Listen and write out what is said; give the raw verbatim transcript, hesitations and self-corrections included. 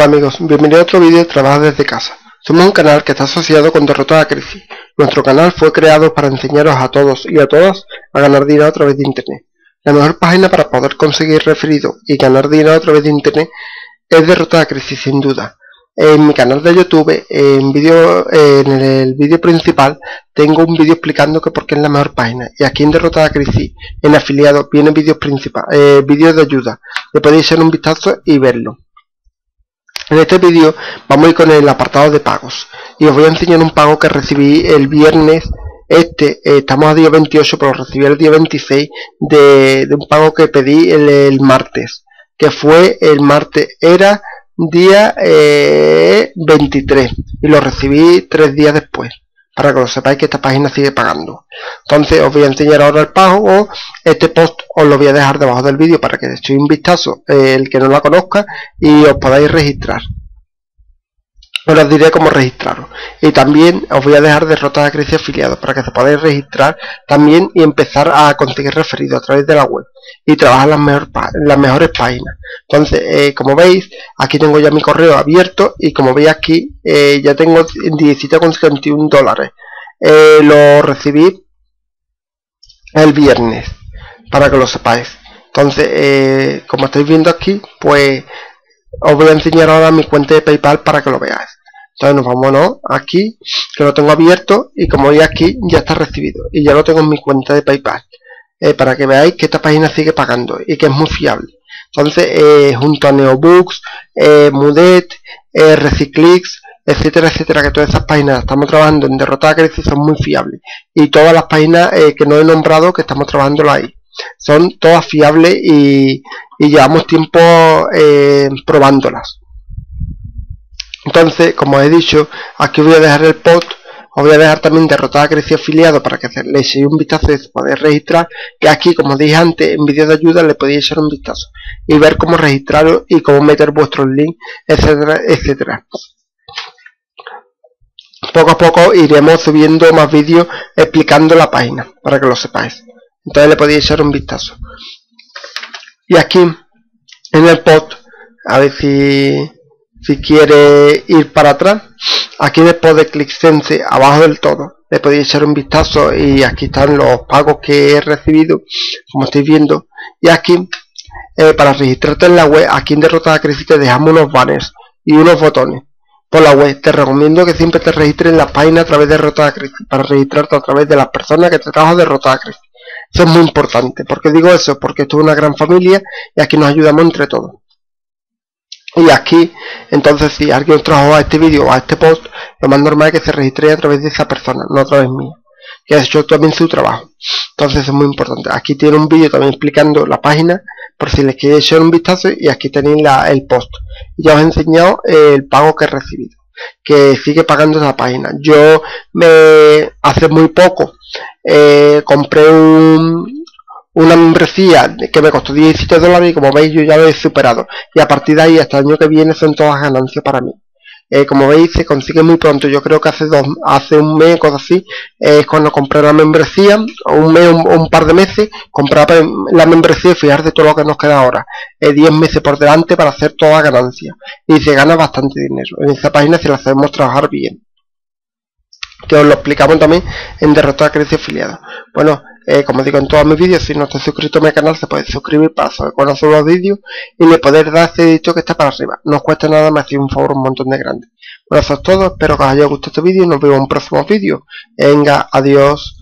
Hola amigos, bienvenidos a otro vídeo de Trabajo desde casa. Somos un canal que está asociado con Derrotada Crisis. Nuestro canal fue creado para enseñaros a todos y a todas a ganar dinero a través de internet. La mejor página para poder conseguir referidos y ganar dinero a través de internet es Derrotada Crisis, sin duda. En mi canal de YouTube, en, video, en el vídeo principal, tengo un vídeo explicando que por qué es la mejor página. Y aquí en Derrotada Crisis, en afiliados, vienen vídeos principales, eh, vídeos de ayuda. Le podéis echar un vistazo y verlo. En este vídeo vamos a ir con el apartado de pagos y os voy a enseñar un pago que recibí el viernes. Este, eh, estamos a día veintiocho, pero lo recibí el día veintiséis de, de un pago que pedí el, el martes, que fue el martes, era día eh, veintitrés, y lo recibí tres días después, para que lo sepáis que esta página sigue pagando. Entonces os voy a enseñar ahora el pago. Este post os lo voy a dejar debajo del vídeo para que le echéis un vistazo, eh, el que no la conozca, y os podáis registrar. Ahora os diré cómo registraros. Y también os voy a dejar Derrotada Crisis afiliados para que se podáis registrar también y empezar a conseguir referidos a través de la web y trabajar las, mejor, las mejores páginas. Entonces, eh, como veis, aquí tengo ya mi correo abierto y como veis aquí, eh, ya tengo diecisiete con setenta y uno dólares. Eh, lo recibí el viernes, para que lo sepáis. Entonces, eh, como estáis viendo aquí, pues os voy a enseñar ahora mi cuenta de PayPal para que lo veáis. Entonces nos vamos, ¿no? Aquí, que lo tengo abierto, y como veis aquí ya está recibido y ya lo tengo en mi cuenta de PayPal, eh, para que veáis que esta página sigue pagando y que es muy fiable. Entonces, eh, junto a Neobooks, eh, Mudet, eh, Reciclix, etcétera, etcétera, que todas esas páginas estamos trabajando en Derrotada Crisis, son muy fiables, y todas las páginas eh, que no he nombrado, que estamos trabajando ahí, son todas fiables y, y llevamos tiempo eh, probándolas. Entonces, como he dicho, aquí voy a dejar el post. Os voy a dejar también Derrotada Crisis afiliado para que le echéis un vistazo y se podáis registrar. Y aquí, como dije antes, en vídeos de ayuda le podéis echar un vistazo y ver cómo registraros y cómo meter vuestros links, etcétera, etcétera. Poco a poco iremos subiendo más vídeos explicando la página para que lo sepáis. Entonces le podéis echar un vistazo. Y aquí en el post, a ver si, si quiere ir para atrás, aquí después de ClickSense, abajo del todo, le podéis echar un vistazo y aquí están los pagos que he recibido, como estáis viendo. Y aquí, eh, para registrarte en la web, aquí en Derrotada Crisis te dejamos unos banners y unos botones por la web. Te recomiendo que siempre te registres en la página a través de Derrotada Crisis, para registrarte a través de las personas que te trabajan de Derrotada Crisis. Eso es muy importante. ¿Por qué digo eso? Porque esto es una gran familia y aquí nos ayudamos entre todos. Y aquí, entonces, si alguien os trajo a este vídeo o a este post, lo más normal es que se registre a través de esa persona, no a través mía, que ha hecho también su trabajo. Entonces es muy importante. Aquí tiene un vídeo también explicando la página, por si les queréis echar un vistazo, y aquí tenéis la, el post. Ya os he enseñado eh, el pago que he recibido, que sigue pagando esa página. Yo me hace muy poco eh, compré un, una membresía que me costó diecisiete dólares y como veis yo ya lo he superado. Y a partir de ahí hasta el año que viene son todas ganancias para mí. Eh, como veis se consigue muy pronto. Yo creo que hace dos, hace un mes, cosas así, eh, es cuando compré la membresía, o un mes o un, un par de meses, compraba la membresía y fijar de todo lo que nos queda ahora. Eh, diez meses por delante para hacer toda ganancia. Y se gana bastante dinero. En esta página se la hacemos trabajar bien, que os lo explicamos también en Derrotada Crisis afiliado. Bueno, eh, como digo en todos mis vídeos, si no estáis suscrito a mi canal, se puede suscribir para saber cuándo subo los vídeos y le podéis dar ese dedito que está para arriba. No os cuesta nada, me hacéis un favor un montón de grande. Bueno, eso es todo, espero que os haya gustado este vídeo y nos vemos en un próximo vídeo. Venga, adiós.